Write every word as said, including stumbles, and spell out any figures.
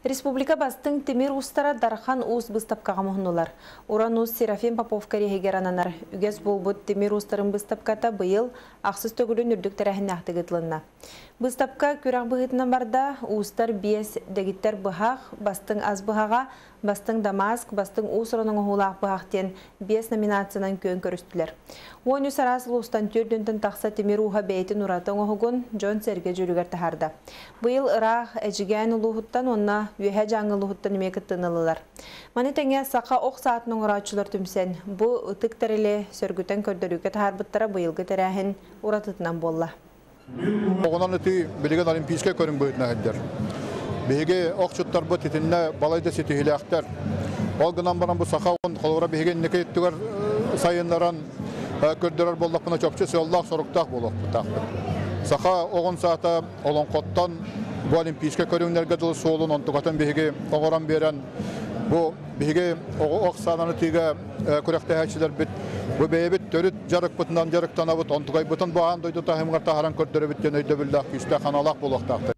Республика бастың темир устара дархан уз быстапкаға мұхнулар. Уран уз Серафим Попов карихегерананар. Үгез болбут темир устарын быстапката быйыл ақсыз төгілін үрдіктері әхін ақтығытлынна. Быстапка күрақ бұғытынан барда устар биес дегиттер бұхақ, бастың аз бұхаға, бастың Дамаск, бастың усырының ұғылақ бұхақтен биес номинациянан көн көрістілер. Он үс арасыл устан түрдінтін тақса темир уға бәйтін ұратың оғығын Джон Серге жүрігер тахарда. Быйыл ырақ әжіген ұлығыттан онна үйе жаңы ұлығыттан емекіттінілілер. Маны тәңе сақа оқ саатының ұратшылар түмсен, бұ ұтық тәрілі сөргітен көрдірігі тахарбыттара быйылғы тәрәхін ұратытынан болла. Оғынан өті білеген олимпийске көрін бөйтіне әддер. Беге оқчыттар бұт етінне балайды сетігілі әқтер. Ол ғынан баран бұл сақа оғын қолғыра беген неке еттігер сайынларан көрдірер болдақ бұна чөпчі сөйлақ сұрықтақ болық бұтақ. Сақа оғын саата олын қоттан бұл олимпийске көріңнерге жылы соғылын онтығатын беге оғыран берен бұл беге оқ сағаны түйге көректі әйтшілер біт. Бұл бейбіт төріт жарық бұтынан жарықтан абыт, онтығай бұтын бұған дойды тахымғар тахаран көрдірі біттен өйді білдақ, күсті қаналақ болуқтақты.